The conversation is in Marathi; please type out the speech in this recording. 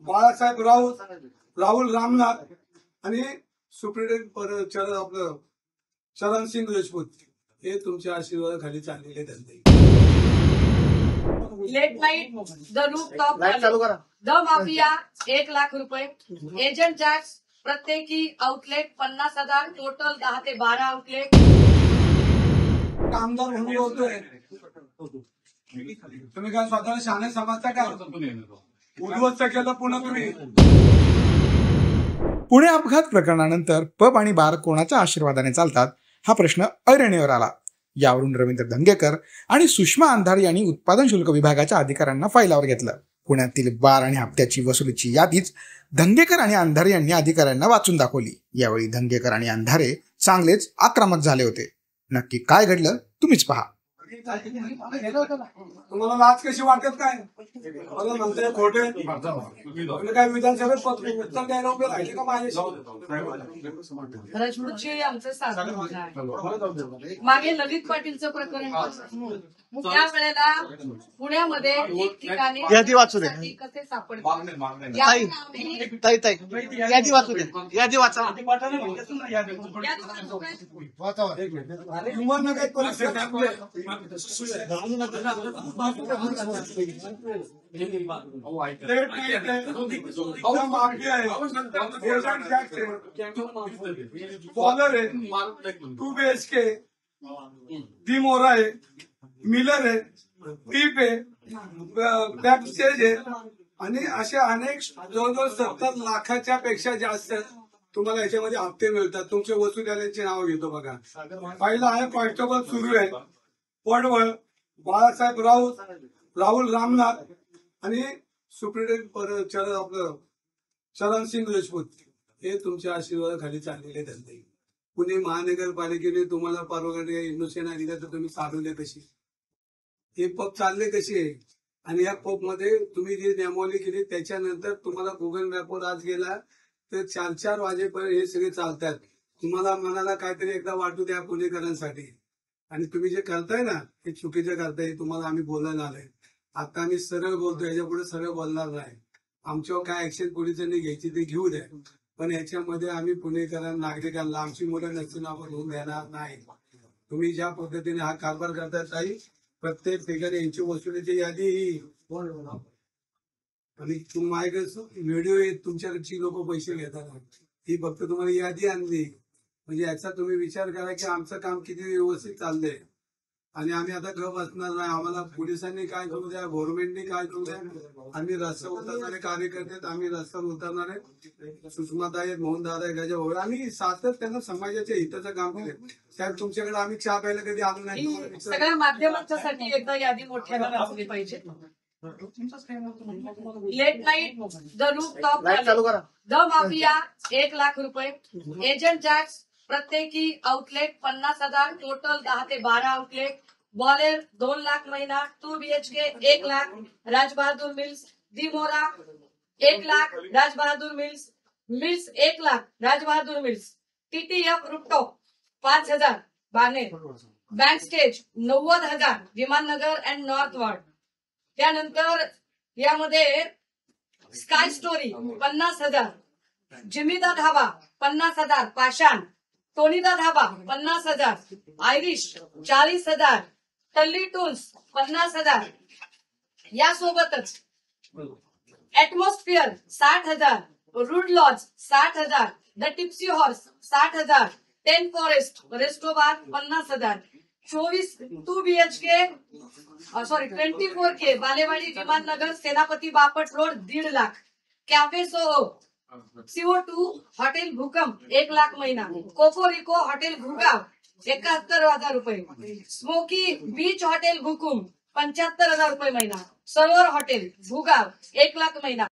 बाळासाहेब राहुल रामनाथ आणि सुप्रिटेंडेंट आपलं चरण सिंग राजपूत हे तुमच्या आशीर्वादाखाली चाललेले धंदे. Late night the rooftop the mafia 1 lakh रुपये, एजंट जॅक्स प्रत्येकी आउटलेट 50,000, टोटल 10 ते 12 आउटलेट. कामदार म्हणून बोलतोय तुम्ही काय स्वतःला शहाणे समजता का? उद्ध्वस्त केलं पुन्हा तुम्ही. पुणे अपघात प्रकरणानंतर पब आणि बार कोणाच्या आशीर्वादाने चालतात हा प्रश्न ऐरणीवर आला. यावरून रवींद्र धंगेकर आणि सुषमा अंधारे यांनी उत्पादन शुल्क विभागाच्या अधिकाऱ्यांना फाईलावर घेतलं. पुण्यातील बार आणि हप्त्याची वसुलीची यादीच धंगेकर आणि अंधारे यांनी अधिकाऱ्यांना वाचून दाखवली. यावेळी धंगेकर आणि अंधारे चांगलेच आक्रमक झाले होते. नक्की काय घडलं तुम्हीच पहा. तुम्हाला लाज कशी वाटत काय? मला म्हणताय खोटे. तुम्ही काय विधानसभेत उत्तर द्यायला उभे राहिले का माझ्याशी? राजपूतची आमचं साधन आहे. मागे ललित पाटीलचं प्रकरण त्या वेळेला पुण्यामध्ये एक ठिकाणी यादी वाचू दे. कसे सापडते यादी वाचू दे. यादी वाचा. बॉलर आहे, 2 BHK, डिमोरा आहे, मिलर आहे, पीप आहे, बॅक स्टेज आहे आणि असे अनेक जवळजवळ 70 लाखाच्या पेक्षा जास्त तुम्हाला याच्यामध्ये हप्ते मिळतात. तुमचे वसुलीचे नाव घेतो बघा. पहिला आहे कॉन्स्टेबल सुरू आहे पडवळ, बाळासाहेब राहुल रामनाथ आणि सुप्रिटेंडेंट आपलं चरण सिंग राजपूत हे तुमच्या आशीर्वादाखाली चाललेले धंदे. पुणे महानगरपालिकेने तुम्हाला परवानगी इंडोसेना दिल्या तर तुम्ही चालवले कशी? हे पब चालले कसे? आणि या पब मध्ये तुम्ही जी नियमावली केली त्याच्यानंतर तुम्हाला गुगल मॅपवर आज गेला तर 4-4 वाजेपर्यंत हे सगळे चालतात. तुम्हाला मनाला काहीतरी एकदा वाटू द्या पुणेकरांसाठी. आणि तुम्ही जे करताय ना हे चुकीचं करताय. तुम्हाला आम्ही बोलायला आलोय. आता आम्ही सरळ बोलतो, याच्या पुढे सरळ बोलणार नाही. आमच्यावर काय ऍक्शन पोलिसांनी घ्यायची ते घेऊ द्या, पण याच्यामध्ये आम्ही पुणेकरांना नागरिकांना आमची मुलं नसून आपण होऊन देणार नाही. तुम्ही ज्या पद्धतीने हा कारभार करताय ताई, प्रत्येक ठिकाणी यांची वसुलीची यादी ही आणि माझ्याकडे व्हिडिओ येत तुमच्याकडची लोक पैसे घेतात. ही फक्त तुम्हाला यादी आणली म्हणजे याचा तुम्ही विचार करा की आमचं काम किती व्यवस्थित चाललंय. आणि आम्ही आता गप असणार नाही. आम्हाला पोलिसांनी काय करू द्या, गव्हर्नमेंटने काय करू द्या. आम्ही रस्त्यावर उतरणारे कार्यकर्ते, आम्ही रस्त्यावर उतरणारे सुषमाताई, मोहनदादा, गजा भाऊ, आम्ही सातत्यानं समाजाच्या हिताचं काम केलं. साहेब तुमच्याकडे आम्ही चहा प्यायला कधी आलो नाही. सगळ्या माध्यमांच्यासाठी एकदा यादी मोठ्याला वाचली पाहिजे. Late night the rooftop the mafia 1 lakh रुपये, एजंट जॅक्स प्रत्येकी आउटलेट 50,000, टोटल 10 ते 12 आउटलेट. बॉलर 2 लाख महिना, 2 BHK 1 lakh, Rajbahadur mills, Dimora 1 lakh, Rajbahadur mills 1 lakh, Rajbahadur mills. TTF rooftop 5,000 Baner, bank stage 90,000 Vimannagar and north ward. त्यानंतर यामध्ये स्काय स्टोरी 50,000, जिमीदा धाबा 50,000, पाषाण, टोनीदा धाबा 50,000, आयरिश 40,000, टल्ली टून्स 50,000. यासोबतच atmosphere 60,000, rude lodge 60,000, the tipsy horse 60,000, 10 forest restobar 50,000, 2 BHK 24K Balewadi Vimannagar Senapati Bapat road 1.5 lakh. Cafe Soho, CO2 hotel भूकंप 1 लाख महिना, कोकोरिको हॉटेल भूगाव 71,000 रुपये, स्मोकी बीच हॉटेल भूकुम 75,000 रुपये महिना, सरोवर हॉटेल भूगाव 1 लाख महिना.